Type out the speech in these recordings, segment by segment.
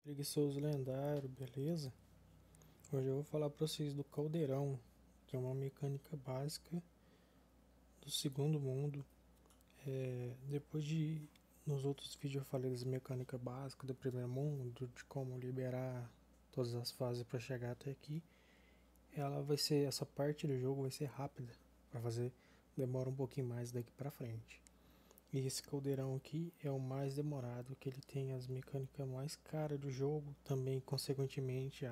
Preguiçoso lendário, beleza? Hoje eu vou falar para vocês do caldeirão, que é uma mecânica básica do segundo mundo. Depois de nos outros vídeos eu falei das mecânicas básicas do primeiro mundo, de como liberar todas as fases para chegar até aqui, essa parte do jogo vai ser rápida para fazer, demora um pouquinho mais daqui para frente. E esse caldeirão aqui é o mais demorado, que ele tem as mecânicas mais caras do jogo, também consequentemente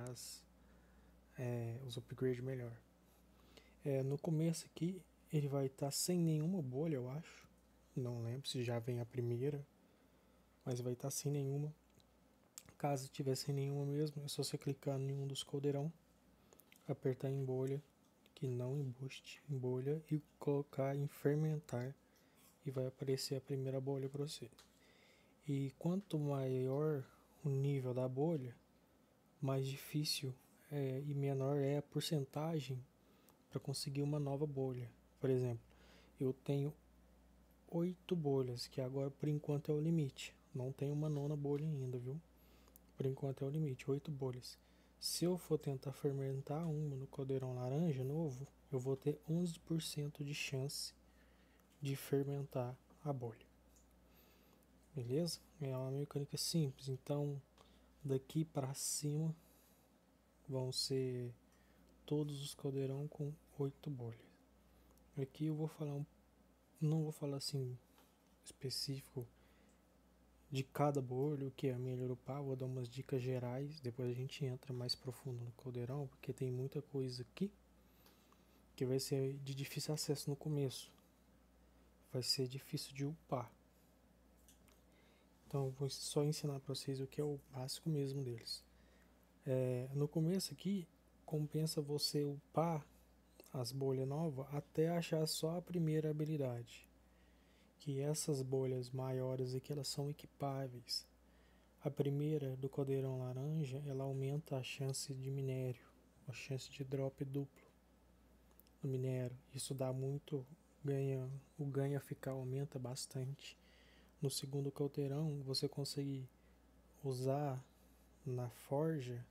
os upgrades melhor. No começo aqui ele vai estar sem nenhuma bolha, eu acho. Não lembro se já vem a primeira, mas vai estar sem nenhuma. Caso tiver sem nenhuma mesmo, é só você clicar em um dos caldeirão, apertar em bolha, que não embuste em bolha, e colocar em fermentar, e vai aparecer a primeira bolha para você. E quanto maior o nível da bolha, mais difícil e menor é a porcentagem para conseguir uma nova bolha. Por exemplo, eu tenho 8 bolhas, que agora por enquanto é o limite. Não tem uma nona bolha ainda, viu? Por enquanto é o limite, 8 bolhas. Se eu for tentar fermentar uma no caldeirão laranja novo, eu vou ter 11% de chance de fermentar a bolha. Beleza? É uma mecânica simples, então daqui para cima vão ser todos os caldeirão com 8 bolhas. Aqui eu vou falar não vou falar assim específico de cada bolha, o que é melhor upar, vou dar umas dicas gerais, depois a gente entra mais profundo no caldeirão, porque tem muita coisa aqui que vai ser de difícil acesso no começo, vai ser difícil de upar. Então eu vou só ensinar para vocês o que é o básico mesmo deles. No começo aqui, compensa você upar as bolhas novas até achar só a primeira habilidade. Que essas bolhas maiores aqui, elas são equipáveis. A primeira do caldeirão laranja, ela aumenta a chance de minério, a chance de drop duplo no minério. Isso dá muito, o ganho ficar aumenta bastante. No segundo caldeirão, você consegue usar na forja,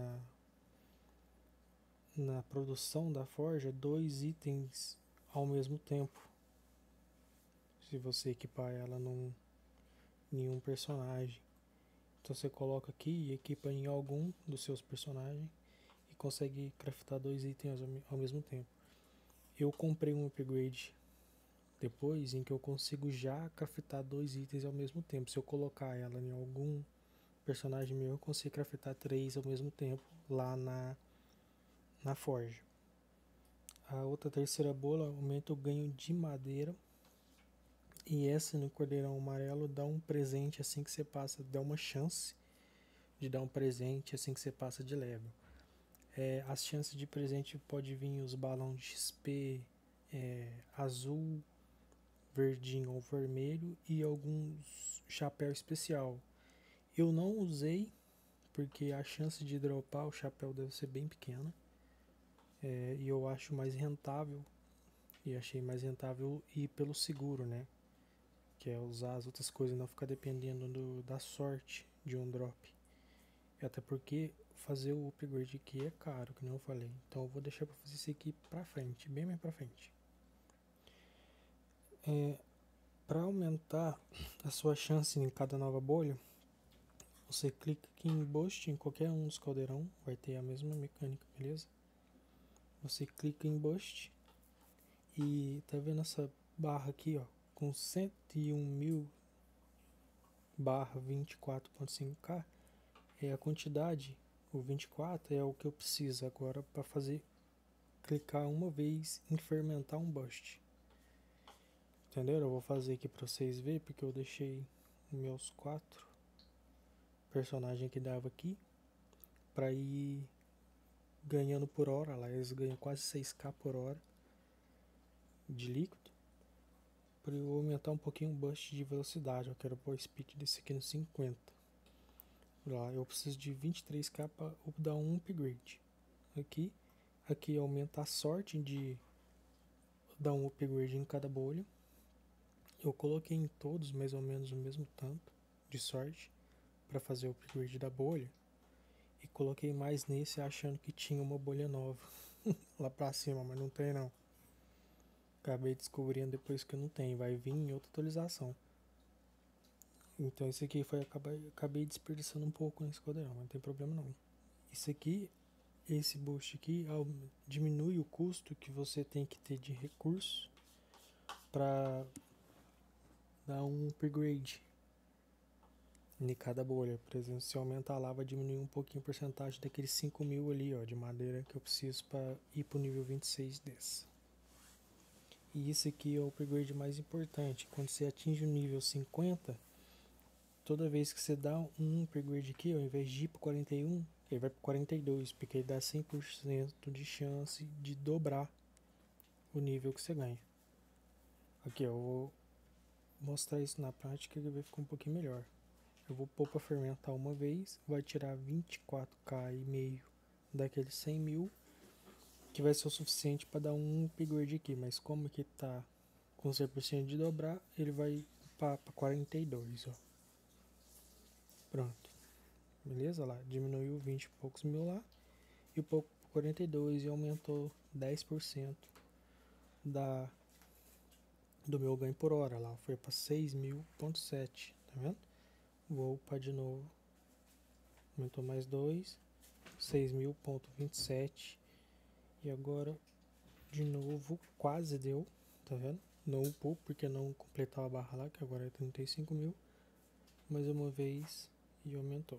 na produção da forja, 2 itens ao mesmo tempo. Se você equipar ela em um personagem. Então você coloca aqui e equipa em algum dos seus personagens e consegue craftar 2 itens ao mesmo tempo. Eu comprei um upgrade depois em que eu consigo já craftar 2 itens ao mesmo tempo. Se eu colocar ela em algum personagem meu, eu consigo craftar 3 ao mesmo tempo lá na forja. A outra terceira bola aumenta o ganho de madeira. E essa no cordeirão amarelo dá um presente assim que você passa, dá uma chance de dar um presente assim que você passa de level. As chances de presente pode vir os balões de XP azul, verdinho ou vermelho e alguns chapéu especial. Eu não usei porque a chance de dropar o chapéu deve ser bem pequena, e eu acho mais rentável, e achei mais rentável ir pelo seguro, né? Que é usar as outras coisas e não ficar dependendo da sorte de um drop. E até porque fazer o upgrade aqui é caro, que não eu falei. Então eu vou deixar para fazer isso aqui pra frente, bem mais pra frente. Para aumentar a sua chance em cada nova bolha, você clica aqui em Boost em qualquer um dos caldeirão, vai ter a mesma mecânica, beleza? Você clica em Boost e tá vendo essa barra aqui, ó, com 101.000 barra 24.5k, é a quantidade, o 24 é o que eu preciso agora para fazer clicar uma vez em fermentar um Boost. Entenderam? Eu vou fazer aqui para vocês verem, porque eu deixei meus 4 personagens que dava aqui para ir ganhando por hora. Lá eles ganham quase 6k por hora de líquido. Para eu aumentar um pouquinho o boost de velocidade, eu quero pôr o speed desse aqui no 50. Lá eu preciso de 23k para dar um upgrade. Aqui aumenta a sorte de dar um upgrade em cada bolha. Eu coloquei em todos mais ou menos o mesmo tanto de sorte, para fazer o upgrade da bolha e coloquei mais nesse achando que tinha uma bolha nova lá pra cima, mas não tem não. Acabei descobrindo depois que não tem, vai vir em outra atualização. Então esse aqui foi, acabei desperdiçando um pouco nesse caldeirão, mas não tem problema não. Isso aqui, esse boost aqui, diminui o custo que você tem que ter de recurso para dar um upgrade em cada bolha. Por exemplo, se aumentar lá, vai diminuir um pouquinho a porcentagem daqueles 5.000 ali, ó, de madeira que eu preciso para ir pro nível 26 desse. E isso aqui é o upgrade mais importante. Quando você atinge o nível 50, toda vez que você dá um upgrade aqui, ao invés de ir para 41, ele vai para 42, porque ele dá 100% de chance de dobrar o nível que você ganha. Aqui, eu vou mostrar isso na prática e vai ficar um pouquinho melhor. Eu vou pôr para fermentar uma vez, vai tirar 24k e meio daqueles 100.000, que vai ser o suficiente para dar um upgrade aqui, mas como que tá com 100% de dobrar, ele vai para 42, ó. Pronto. Beleza? Lá, diminuiu 20 e poucos mil lá, e o pouco 42 e aumentou 10% do meu ganho por hora lá, foi para 6.000,7, tá vendo? Vou upar de novo, aumentou mais 2, 6.000,27, e agora de novo quase deu, tá vendo? Não upou porque não completava a barra lá, que agora é 35.000, mais uma vez e aumentou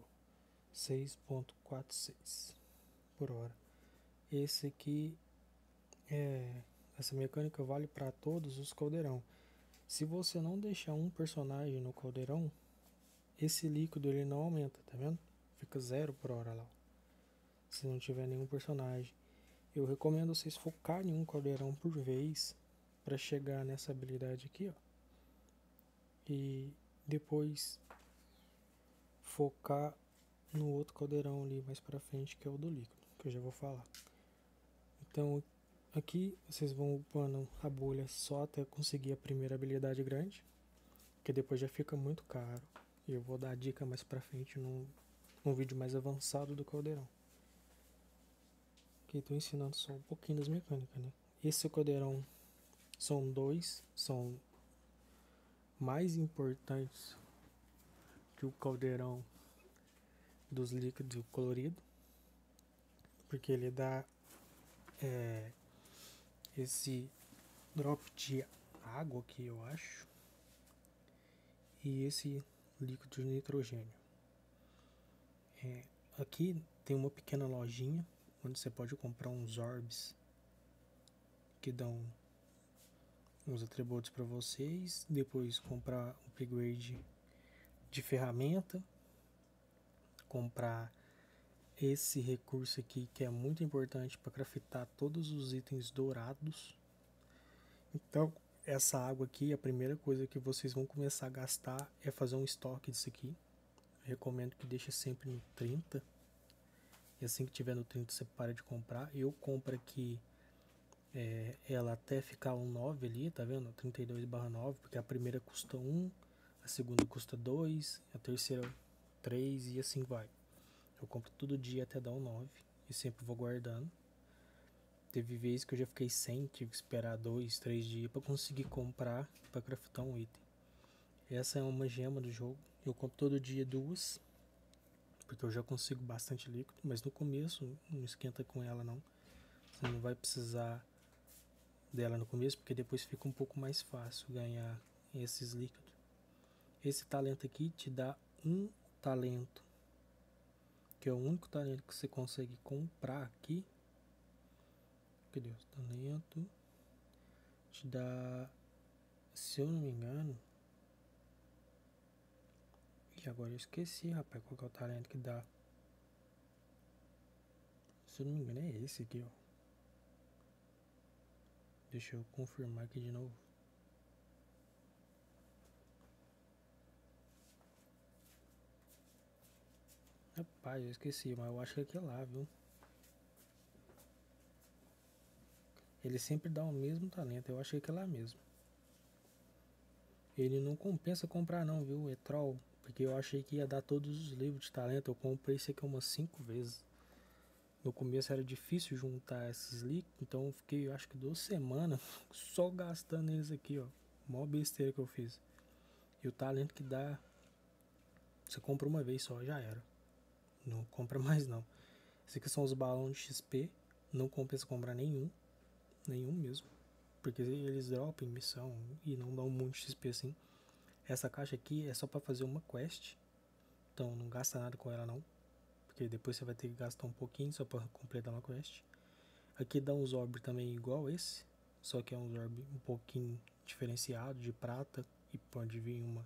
6.46 por hora. Esse aqui essa mecânica vale para todos os caldeirão. Se você não deixar um personagem no caldeirão, esse líquido ele não aumenta, tá vendo? Fica 0 por hora lá. Se não tiver nenhum personagem, eu recomendo vocês focarem em um caldeirão por vez para chegar nessa habilidade aqui, ó. E depois focar no outro caldeirão ali mais para frente, que é o do líquido, que eu já vou falar. Então aqui vocês vão upando a bolha só até conseguir a primeira habilidade grande, que depois já fica muito caro. E eu vou dar a dica mais pra frente num vídeo mais avançado do caldeirão. Aqui estou ensinando só um pouquinho das mecânicas, né? Esse caldeirão são mais importantes que o caldeirão dos líquidos e o colorido, porque ele dá esse drop de água aqui, eu acho, e esse líquido de nitrogênio. Aqui tem uma pequena lojinha onde você pode comprar uns orbs que dão uns atributos para vocês, depois comprar um upgrade de ferramenta, comprar esse recurso aqui que é muito importante para craftar todos os itens dourados. Então essa água aqui, a primeira coisa que vocês vão começar a gastar é fazer um estoque disso aqui. Eu recomendo que deixe sempre no 30, e assim que tiver no 30 você para de comprar. Eu compro aqui ela até ficar um 9 ali, tá vendo? 32/9, porque a primeira custa 1, a segunda custa 2, a terceira 3 e assim vai. Eu compro todo dia até dar um 9 e sempre vou guardando. Teve vezes que eu já fiquei sem, tive que esperar 2, 3 dias para conseguir comprar para craftar um item. Essa é uma gema do jogo. Eu compro todo dia 2, porque eu já consigo bastante líquido, mas no começo não esquenta com ela não. Você não vai precisar dela no começo, porque depois fica um pouco mais fácil ganhar esses líquidos. Esse talento aqui te dá um talento, que é o único talento que você consegue comprar aqui. Cadê o talento? Te dá, se eu não me engano, e agora eu esqueci, rapaz, qual que é o talento que dá. Se eu não me engano é esse aqui, ó. Deixa eu confirmar aqui de novo. Rapaz, eu esqueci, mas eu acho que é aquele lá, viu? Ele sempre dá o mesmo talento, eu acho que é aquele lá mesmo. Ele não compensa comprar não, viu? É troll. porque eu achei que ia dar todos os livros de talento. Eu comprei esse aqui umas 5 vezes. No começo era difícil juntar esses líquidos, então eu fiquei, acho que 2 semanas só gastando eles aqui, ó. Mó besteira que eu fiz. E o talento que dá, você compra uma vez só, já era. Não compra mais não. Esses aqui são os balões de XP. Não compensa comprar nenhum. Nenhum mesmo. Porque eles dropam em missão e não dão muito XP assim. Essa caixa aqui é só pra fazer uma quest. Então não gasta nada com ela não. Porque depois você vai ter que gastar um pouquinho só pra completar uma quest. Aqui dá um orb também igual esse. Só que é um orb um pouquinho diferenciado de prata. E pode vir uma...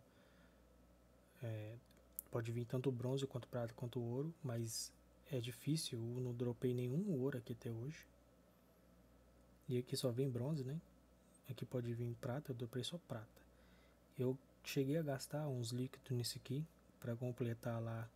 pode vir tanto bronze quanto prata quanto ouro. Mas é difícil. Eu não dropei nenhum ouro aqui até hoje. E aqui só vem bronze, né? Aqui pode vir prata, eu dropei só prata. Eu cheguei a gastar uns líquidos nisso aqui para completar lá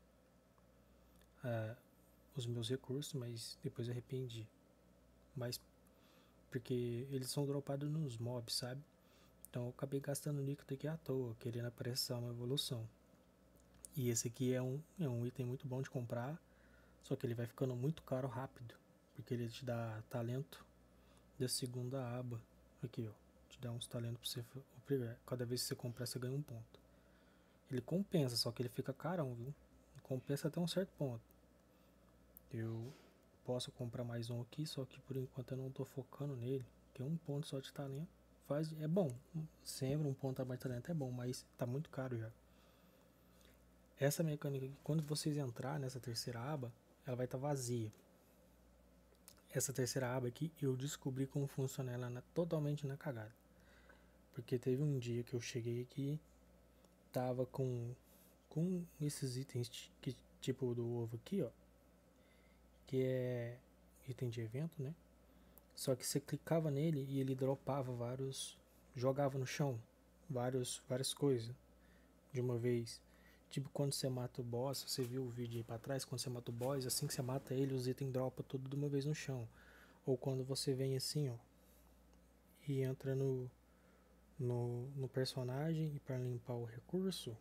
os meus recursos, mas depois arrependi. Mas porque eles são dropados nos mobs, sabe? Então eu acabei gastando líquido aqui à toa, querendo apressar uma evolução. E esse aqui é um item muito bom de comprar, só que ele vai ficando muito caro rápido, porque ele te dá talento da segunda aba. Aqui, ó. Te dá uns talentos pra você upgradar. Cada vez que você comprar, você ganha um ponto. Ele compensa, só que ele fica carão, viu? Compensa até um certo ponto. Eu posso comprar mais um aqui, só que por enquanto eu não tô focando nele. Que um ponto só de talento é bom. Sempre um ponto a mais de talento é bom, mas tá muito caro já. Essa mecânica aqui, quando vocês entrar nessa terceira aba, ela vai estar vazia. Essa terceira aba aqui, eu descobri como funciona ela totalmente na cagada. Porque teve um dia que eu cheguei aqui, tava com esses itens que, tipo do ovo aqui, ó, que é item de evento, né? Só que você clicava nele e ele dropava vários, jogava no chão várias coisas de uma vez. Tipo quando você mata o boss, você viu o vídeo aí pra trás, quando você mata o boss, assim que você mata ele, os itens dropam tudo de uma vez no chão. Ou quando você vem assim, ó, e entra no personagem e para limpar o recurso,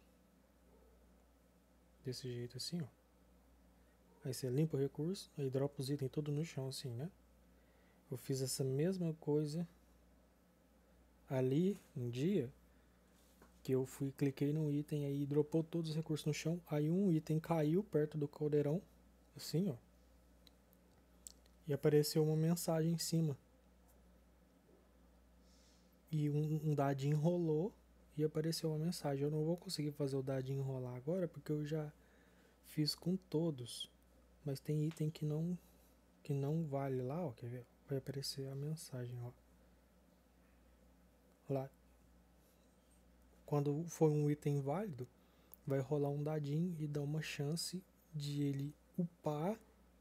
desse jeito assim, ó. Aí você limpa o recurso, aí dropa os itens tudo no chão assim, né? Eu fiz essa mesma coisa ali um dia que eu fui, cliquei no item aí dropou todos os recursos no chão, aí um item caiu perto do caldeirão, assim, ó. E apareceu uma mensagem em cima. E um dadinho rolou e apareceu uma mensagem. Eu não vou conseguir fazer o dadinho rolar agora porque eu já fiz com todos. Mas tem item que não vale lá, ó, quer ver? Vai aparecer a mensagem, ó. Lá. Quando for um item válido, vai rolar um dadinho e dar uma chance de ele upar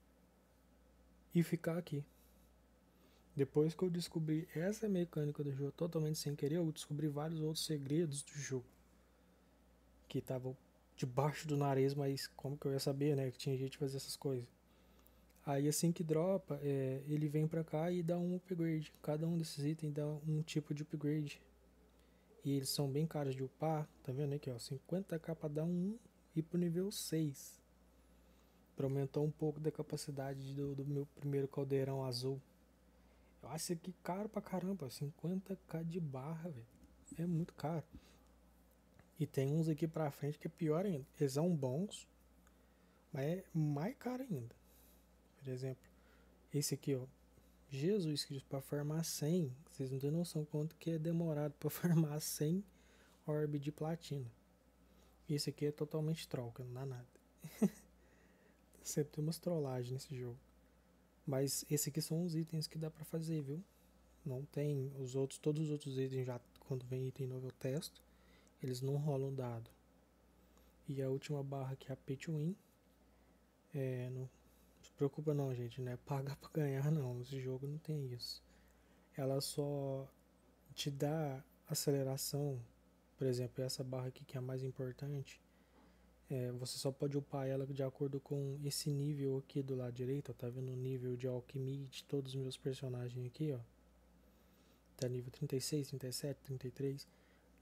e ficar aqui. Depois que eu descobri essa mecânica do jogo totalmente sem querer, eu descobri vários outros segredos do jogo que estavam debaixo do nariz, mas como que eu ia saber, né? Que tinha gente que fazia essas coisas. Aí assim que dropa, ele vem pra cá e dá um upgrade. Cada um desses itens dá um tipo de upgrade. E eles são bem caros de upar, tá vendo aqui, ó? 50k pra dar um e pro nível 6. Pra aumentar um pouco da capacidade do meu primeiro caldeirão azul. Eu acho isso aqui caro pra caramba, 50k de barra, velho. É muito caro. E tem uns aqui pra frente que é pior ainda. Eles são bons, mas é mais caro ainda. Por exemplo, esse aqui, ó. Jesus Cristo, pra farmar 100, vocês não têm noção quanto que é demorado pra farmar 100 orb de platina. Esse aqui é totalmente troca, não dá nada. Sempre tem umas trollagens nesse jogo. Mas esse aqui são os itens que dá pra fazer, viu? Não tem os outros, todos os outros itens já, quando vem item novo eu testo, eles não rolam dado. E a última barra que é a Pay to Win, não se preocupa não, gente, não é pagar pra ganhar não, esse jogo não tem isso. Ela só te dá aceleração, por exemplo, essa barra aqui que é a mais importante, você só pode upar ela de acordo com esse nível aqui do lado direito, ó, tá vendo o nível de alquimia de todos os meus personagens aqui, ó. Tá nível 36, 37, 33.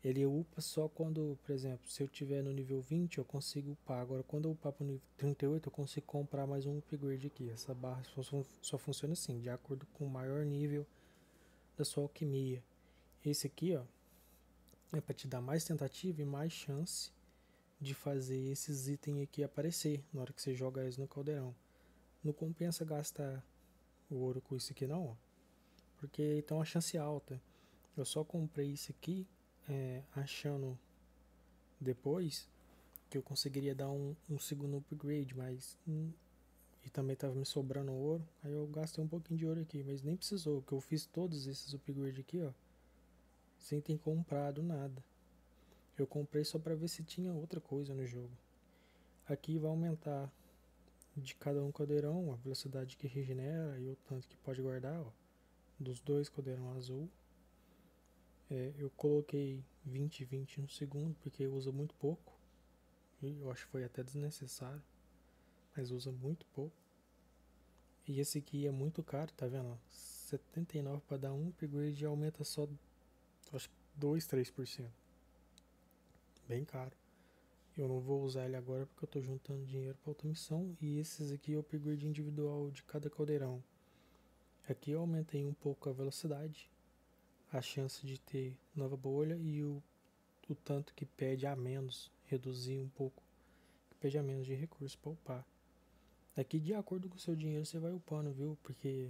Ele upa só quando, por exemplo, se eu tiver no nível 20 eu consigo upar. Agora quando eu upar pro nível 38 eu consigo comprar mais um upgrade aqui. Essa barra só funciona assim, de acordo com o maior nível da sua alquimia. Esse aqui, ó, é para te dar mais tentativa e mais chance de fazer esses itens aqui aparecer na hora que você joga eles no caldeirão. Não compensa gastar o ouro com isso aqui não, ó, porque tem uma chance alta. Eu só comprei isso aqui achando depois que eu conseguiria dar um segundo upgrade, mas e também tava me sobrando ouro, aí eu gastei um pouquinho de ouro aqui, mas nem precisou, que eu fiz todos esses upgrades aqui, ó, sem ter comprado nada. Eu comprei só para ver se tinha outra coisa no jogo. Aqui vai aumentar de cada um caldeirão a velocidade que regenera e o tanto que pode guardar, ó, dos dois caldeirão azul. Eu coloquei 20 e 20 no segundo porque usa muito pouco. E eu acho que foi até desnecessário, mas usa muito pouco. E esse aqui é muito caro, tá vendo? 79 para dar um upgrade e aumenta só, acho que 2, 3%. Bem caro. Eu não vou usar ele agora porque eu tô juntando dinheiro para outra missão. E esses aqui é o upgrade individual de cada caldeirão. Aqui eu aumentei um pouco a velocidade, a chance de ter nova bolha e o tanto que pede a menos, reduzir um pouco, que pede a menos de recursos para upar. Aqui de acordo com o seu dinheiro você vai upando, viu? Porque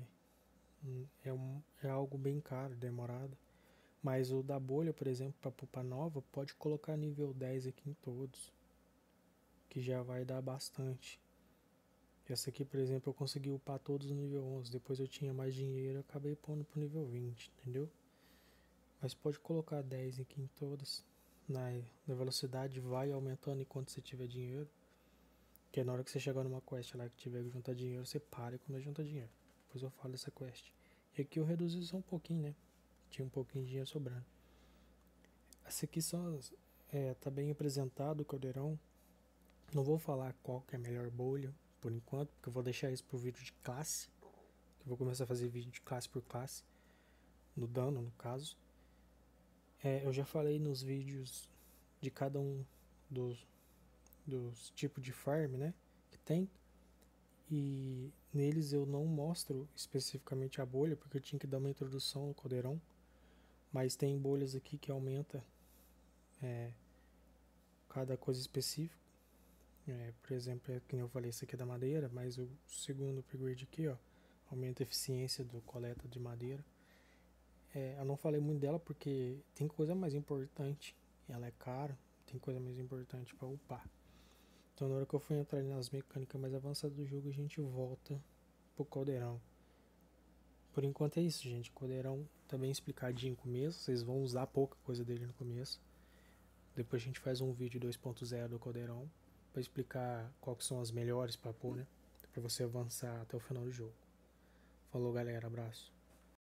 é algo bem caro, demorado. Mas o da bolha, por exemplo, para upar nova, pode colocar nível 10 aqui em todos, que já vai dar bastante. Essa aqui, por exemplo, eu consegui upar todos no nível 11. Depois eu tinha mais dinheiro, acabei pondo pro nível 20, entendeu? Mas pode colocar 10 aqui em todas. Na velocidade vai aumentando enquanto você tiver dinheiro. Que é na hora que você chegar numa quest lá que tiver que juntar dinheiro, você para e começa a juntar dinheiro. Depois eu falo dessa quest. E aqui eu reduzi só um pouquinho, né? Tinha um pouquinho de dinheiro sobrando. Essa aqui só tá bem apresentado o caldeirão. Não vou falar qual que é a melhor bolha por enquanto, porque eu vou deixar isso pro vídeo de classe. Eu vou começar a fazer vídeo de classe por classe, no dano no caso. Eu já falei nos vídeos de cada um dos tipos de farm, né, que tem. E neles eu não mostro especificamente a bolha, porque eu tinha que dar uma introdução no caldeirão. Mas tem bolhas aqui que aumenta cada coisa específica. Por exemplo, que eu falei, esse aqui é da madeira, mas o segundo upgrade aqui, ó, aumenta a eficiência do coleta de madeira. Eu não falei muito dela porque tem coisa mais importante. Ela é cara, tem coisa mais importante para upar. Então na hora que eu for entrar nas mecânicas mais avançadas do jogo, a gente volta pro caldeirão. Por enquanto é isso, gente. O caldeirão tá bem explicadinho no começo. Vocês vão usar pouca coisa dele no começo. Depois a gente faz um vídeo 2.0 do caldeirão para explicar quais são as melhores para pôr, né? Para você avançar até o final do jogo. Falou, galera. Abraço.